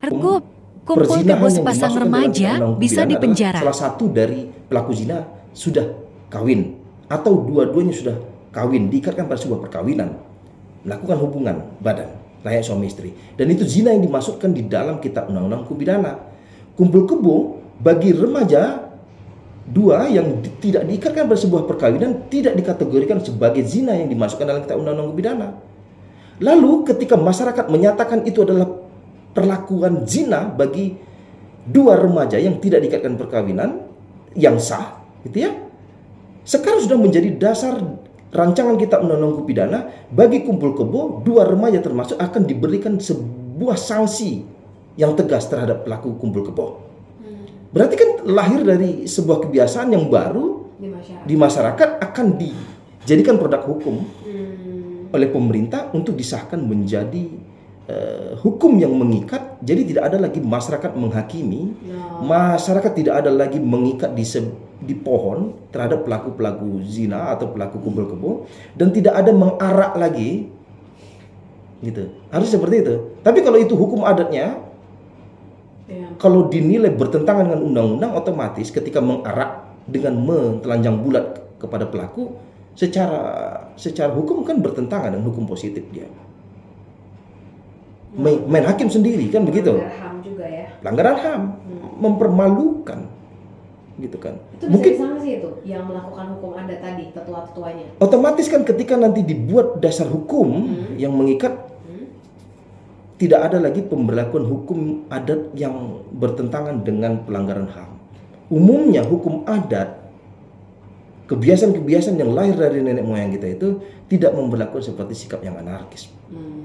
Ergo, kumpul Perzinahan kebo yang sepasang dimasukkan dalam remaja Undang-Undang Hukum bisa Pidana adalah dipenjara. salah satu dari pelaku zina sudah kawin atau dua-duanya sudah kawin, diikatkan pada sebuah perkawinan, melakukan hubungan badan layak suami istri, dan itu zina yang dimasukkan di dalam kitab Undang-Undang Hukum Pidana. Kumpul kebo bagi remaja dua yang tidak diikatkan pada sebuah perkawinan tidak dikategorikan sebagai zina yang dimasukkan dalam kitab Undang-Undang Hukum Pidana. Lalu ketika masyarakat menyatakan itu adalah perlakuan zina bagi dua remaja yang tidak diikatkan perkawinan yang sah, gitu ya. Sekarang sudah menjadi dasar rancangan kitab Undang-Undang Hukum Pidana bagi kumpul kebo dua remaja termasuk akan diberikan sebuah sanksi yang tegas terhadap pelaku kumpul kebo. Berarti kan lahir dari sebuah kebiasaan yang baru di masyarakat akan dijadikan produk hukum oleh pemerintah untuk disahkan menjadi hukum yang mengikat. Jadi tidak ada lagi masyarakat menghakimi, masyarakat tidak ada lagi mengikat di pohon terhadap pelaku-pelaku zina atau pelaku kumpul kebo, dan tidak ada mengarak lagi, gitu. Harus seperti itu. Tapi kalau itu hukum adatnya, kalau dinilai bertentangan dengan undang-undang, otomatis ketika mengarak dengan telanjang bulat kepada pelaku, secara hukum kan bertentangan dengan hukum positif dia. Main hakim sendiri kan begitu. Pelanggaran HAM juga ya. Pelanggaran HAM, mempermalukan, gitu kan. Itu mungkin sanksi itu yang melakukan hukum adat tadi, tetua-tetuanya. Otomatis kan ketika nanti dibuat dasar hukum yang mengikat, tidak ada lagi pemberlakuan hukum adat yang bertentangan dengan pelanggaran HAM. Umumnya hukum adat, kebiasaan-kebiasaan yang lahir dari nenek moyang kita itu tidak memberlakukan seperti sikap yang anarkis.